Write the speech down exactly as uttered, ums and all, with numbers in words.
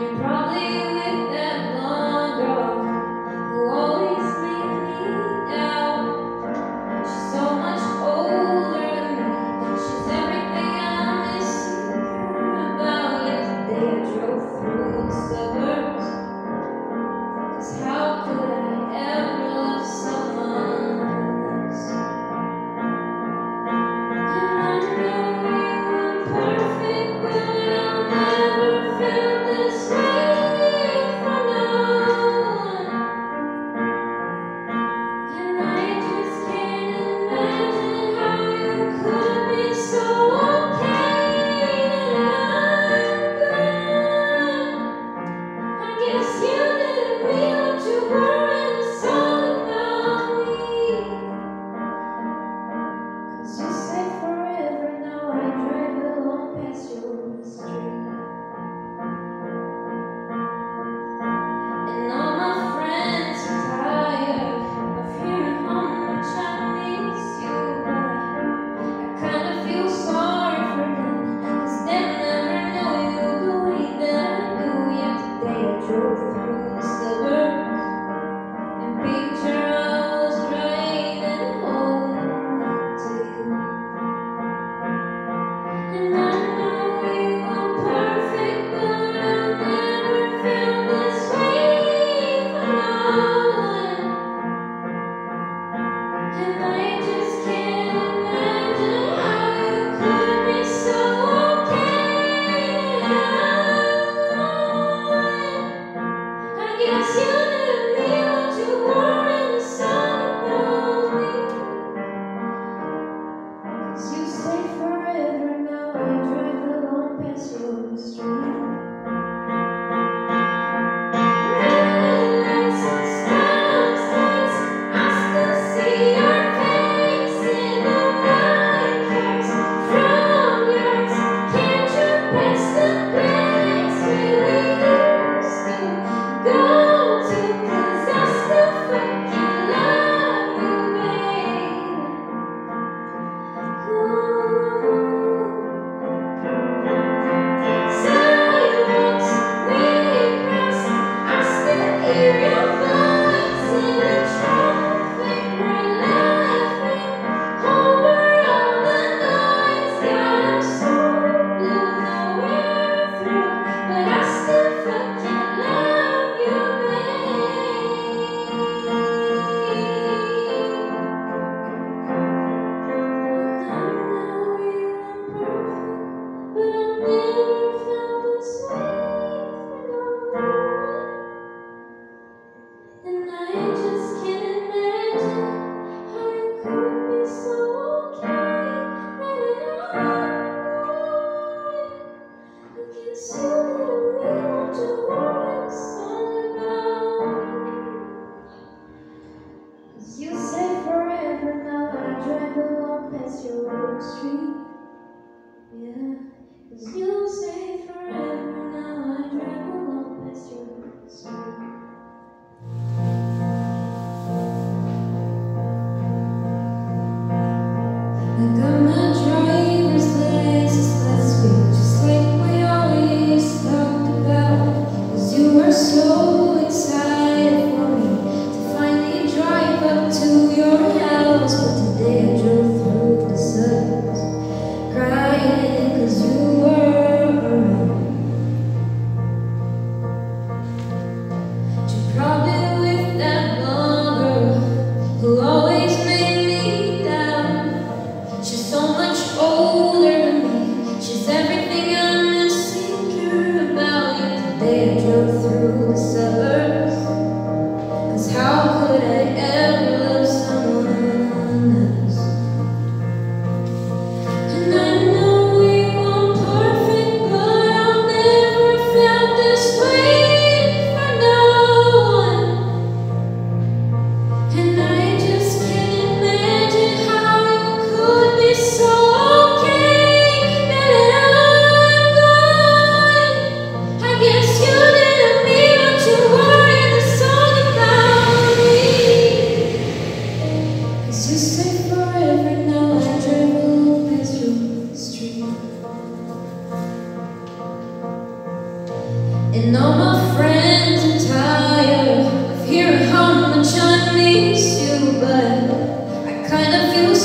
You're probably with that blonde girl who always made me doubt. She's so much older than me. She's everything I'm missing about. Yesterday I drove through the suburbs. 'Cause how could I ever love someone else? And I know you weren't perfect, but I've never felt this way for no one. And I just can't imagine how you could be so okay that I'm gone. I guess you didn't mean what you were in the song about me. 'Cause you say forever, now I drive along past your street. And all my friends are tired of hearing how much I miss you, but I kinda feel sorry for them, 'cause they'll never know you the way that I do. Yesterday I drove through the suburbs and picture I was driving home to you. And I know you weren't perfect, but I've never felt this way for no one. And I just can't imagine how you could be so okay that I'm gone. I my friends are tired of hearing how much I miss you, but I kinda feel